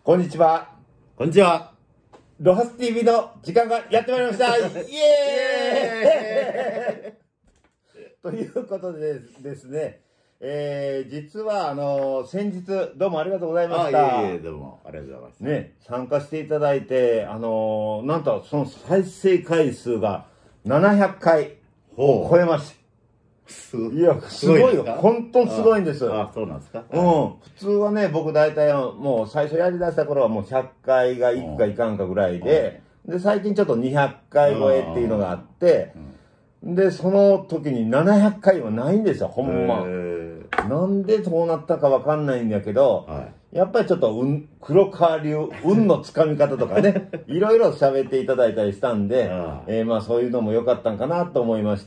こんにちは。 こんにちは。 ロハス TV の時間がやってまいりました。イエーイということでですね、実は先日どうもありがとうございました。 いえいえ、どうもありがとうございます。 ね、参加していただいて、なんとその再生回数が700回を超えました。いや、すごいよ。本当にすごいんです。 あ、そうなんですか。 うん。普通はね、僕大体もう最初やりだした頃はもう100回がいくかいかんかぐらいで、で、最近ちょっと200回超えっていうのがあって、で、その時に700回はないんですよ、ほんま。なんでそうなったかわかんないんだけど、やっぱりちょっと黒川流、運のつかみ方とかね、いろいろ喋っていただいたりしたんで、まあそういうのも良かったんかなと思いまして、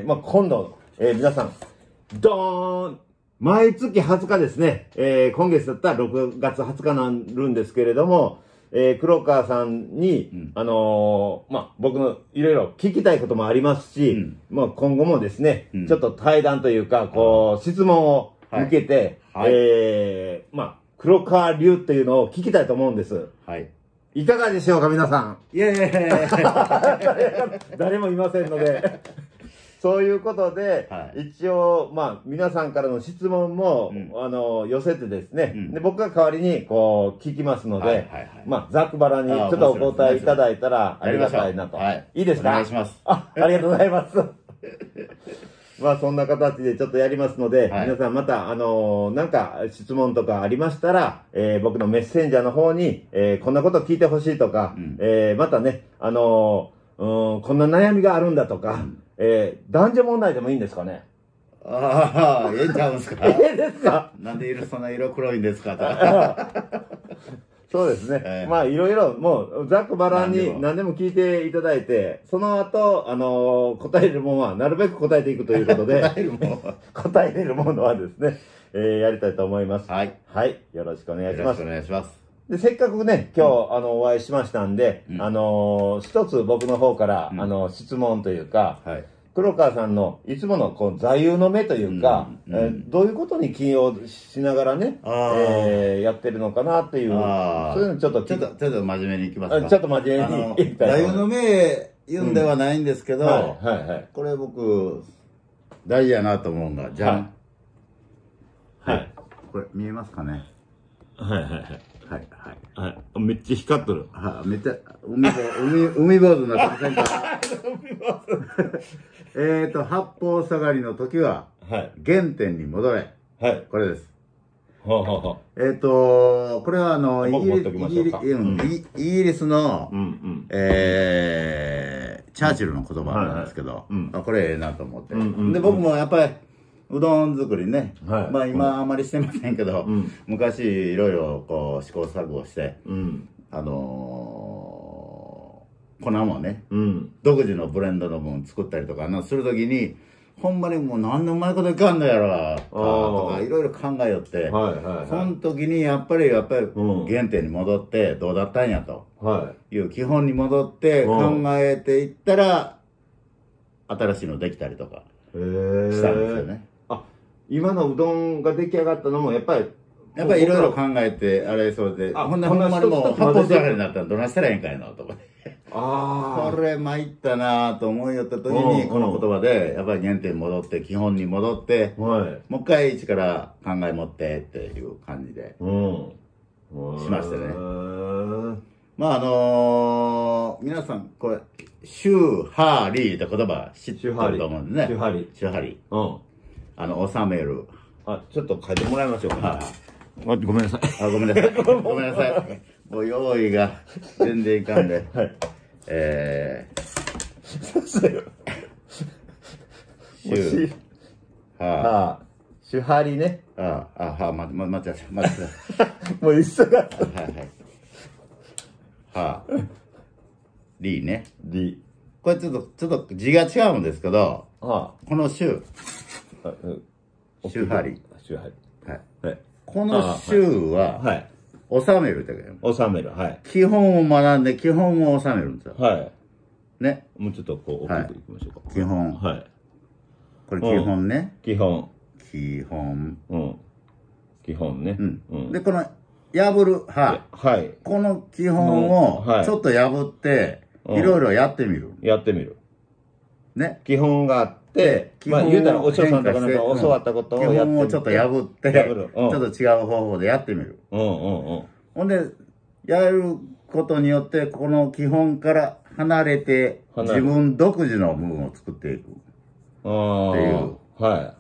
まあ今度、皆さん、ドーン毎月20日ですね、今月だったら6月20日になるんですけれども、黒川さんに、まあ、僕のいろいろ聞きたいこともありますし、まあ、今後もですね、ちょっと対談というか、こう、質問を向けて、まあ、黒川流っていうのを聞きたいと思うんです。いかがでしょうか、皆さん。 いやいやいや誰もいませんので。そういうことで、一応、まあ、皆さんからの質問も、寄せてですね、で、僕が代わりに、こう、聞きますので、まあ、ざっくばらに、ちょっとお答えいただいたら、ありがたいなと。いいですか？ お願いします。 ありがとうございます。まあ、そんな形でちょっとやりますので、皆さんまた、なんか質問とかありましたら、僕のメッセンジャーの方に、こんなこと聞いてほしいとか、またね、こんな悩みがあるんだとか、男女問題でもいいんですかね？ ああ、ええんちゃうんですか？ ええですか？ なんでそんな色黒いんですかと。 そうですね。まあ、いろいろ、もう、ざっくばらんに何でも聞いていただいて、その後、答えるものは、なるべく答えていくということで、答えれるものはですね、やりたいと思います。はい。よろしくお願いします。 よろしくお願いします。 で、せっかくね、今日、お会いしましたんで、一つ僕の方から、質問というか、黒川さんのいつものこう座右の銘というか、どういうことに起用しながらね、やってるのかなっていう、そういうのちょっと真面目にいきますか。 ちょっと真面目にいきたい。 座右の銘言うんではないんですけど、これ僕、大事やなと思うんだ。じゃん。これ見えますかね？ めっちゃ光っとる。 めっちゃ、海坊主になってませんか？八方下がりの時は、原点に戻れ。これです。これはイギリスの、チャーチルの言葉なんですけど、これええなと思って。で、僕もやっぱり、うどん作りね、まあ今あまりしてませんけど、昔いろいろこう試行錯誤して、粉もね、独自のブレンドの分作ったりとかするときに、ほんまにもう何でうまいこといかんのやろとかいろいろ考えよって、その時にやっぱり原点に戻ってどうだったんやという基本に戻って考えていったら、新しいのできたりとかしたんですよね。 今のうどんが出来上がったのもやっぱりいろいろ考えて、あれそうで、ほんまにもう八方下がりになったらどないしたらええんかいのとか。これ参ったなと思いよった時に、この言葉で、やっぱり原点に戻って、基本に戻って、もう一回一から考え持ってっていう感じで、しましてね。まあ皆さん、これ、シューハーリーって言葉知ってると思うんでね。シューハリー。シューハリー。収める。 ちょっと書いてもらいましょうか。ごめんなさい。 ごめんなさい。ごめんなさい。もう用意が全然いかんで。シュハリね。 待って。 もう一緒だ。 リーね。 リー。 これちょっと字が違うんですけど、このシュハリ。このシュは、収めるってこと収める。 基本を学んで、基本を収めるんですよ。ね。 もうちょっとこう、送っていきましょうか。 基本。これ基本ね。 基本。 基本。 基本ね。 で、この破る。 はい。 この基本を、ちょっと破って、いろいろやってみる。 やってみる。 ね。 基本があって、まあ言うたらお師匠さんとかなんか教わったことを基本をちょっと破って、ちょっと違う方法でやってみる。ほんで、やることによって、この基本から離れて、自分独自の部分を作っていく。っていう。 はい。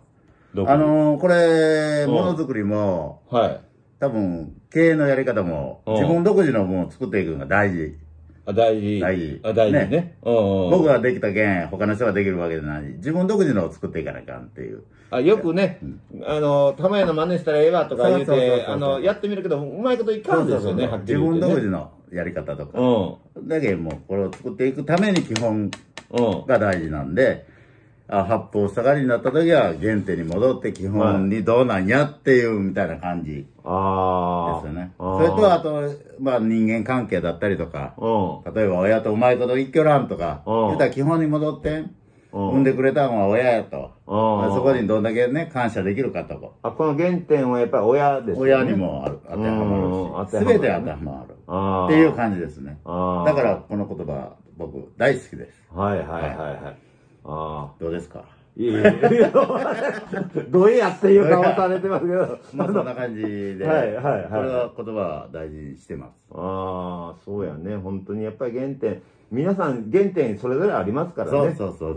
これ、ものづくりも、多分、経営のやり方も、自分独自の部分を作っていくのが大事。 大事。大事ね。 僕ができたけん、他の人ができるわけじゃない。自分独自のを作っていかなきゃんっていう。 よくね、玉屋の真似したらええわとか言うて、やってみるけど、うまいこといかんですよね、 自分独自のやり方とか。だけどもう、これを作っていくために基本が大事なんで、八方下がりになった時は原点に戻って基本にどうなんやっていうみたいな感じですよね。それとあと、まあ人間関係だったりとか、例えば親とうまいこと一挙らんとか、言ったら基本に戻ってん。産んでくれたのは親やと。そこにどんだけね、感謝できるかとか。 この原点はやっぱり親ですね。 親にも当てはまるし、すべて当てはまる。っていう感じですね。だからこの言葉、僕大好きです。 はいはいはいはい。 どうですか？ いやいや、どうやっていう顔されてますけど。 まあそんな感じで。はいはいはい。これは言葉は大事にしてます。 そうやね。本当にやっぱり原点。皆さん原点それぞれありますからね。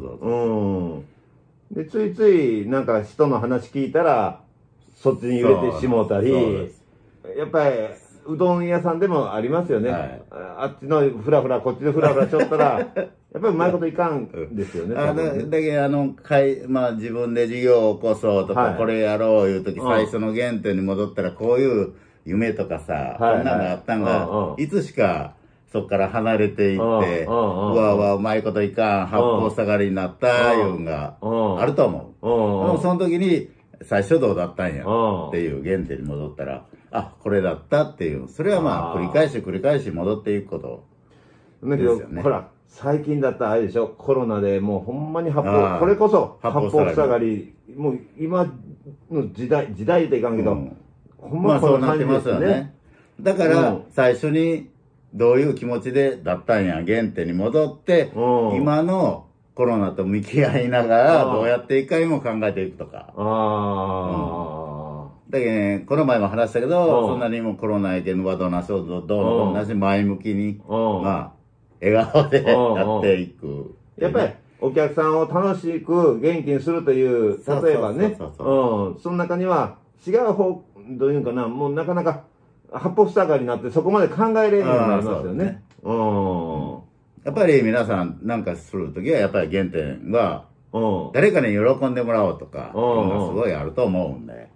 そうで、ついついなんか人の話聞いたら、そっちに揺れてしもうたり、やっぱり、うどん屋さんでもありますよね。あっちのフラフラ、こっちのフラフラしょったら、やっぱりうまいこといかんですよね。 だけど、まあ自分で事業を起こそうとか、これやろういうとき、最初の原点に戻ったら、こういう夢とかさ、こんなのがあったんが、いつしか、そっから離れていって、うわうまいこといかん、八方下がりになったいうんがあると思う。でもその時に、最初どうだったんやっていう原点に戻ったら、これだったっていう、それはまあ繰り返し戻っていくことですよね。 ほら、最近だったらあれでしょ、コロナでもうほんまにこれこそ八方下がり、もう今の時代っていかんけど、 ほんまそうなってますよね。だから、最初に、どういう気持ちでだったんや、原点に戻って、今のコロナと向き合いながら、どうやって一回も考えていくとか。だけどね、この前も話したけど、そんなにもコロナやけんはどうなしょう、どうのこうなし、前向きに、まあ、笑顔でやっていく。 やっぱり、お客さんを楽しく元気にするという、例えばね、その中には違う方、どういうかな、もうなかなか、八方塞がりになってそこまで考えれるようになりますよね。 やっぱり皆さんなんかするときはやっぱり原点は誰かに喜んでもらおうとか、すごいあると思うんで。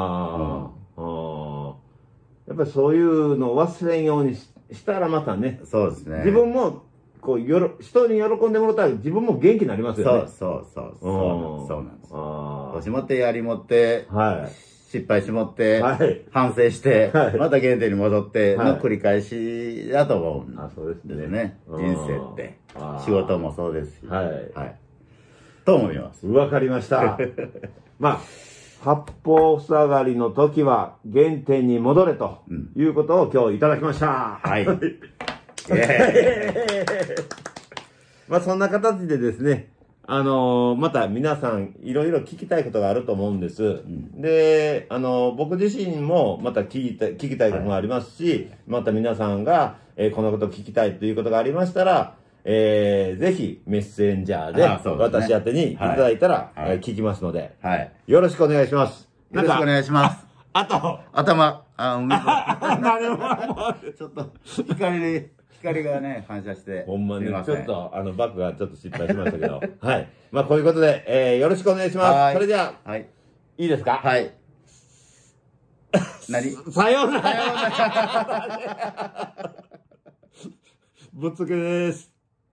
やっぱりそういうのを忘れんようにしたらまたね。 そうですね。 自分もこう人に喜んでもらったら自分も元気になりますよね。 そうなんです。腰持ってやり持って、失敗しもって、反省して、また原点に戻っての繰り返しだと思うんですね。人生って。仕事もそうですし。と思います。 わかりました。まあ、八方塞がりの時は原点に戻れということを今日いただきました。はい。まあそんな形でですね、また皆さんいろいろ聞きたいことがあると思うんです。で、僕自身もまた聞きたいことがありますし、また皆さんが、このことを聞きたいということがありましたら、ぜひメッセンジャーで私宛てにいただいたら聞きますので、よろしくお願いします。 よろしくお願いします。 頭。 ちょっと光がね、反射して。 ほんまに、ちょっと、バックがちょっと失敗しましたけど。はい。まあ、こういうことで、よろしくお願いします。それでは、いいですか？ はい。何？ さようなら。ぶっつけです。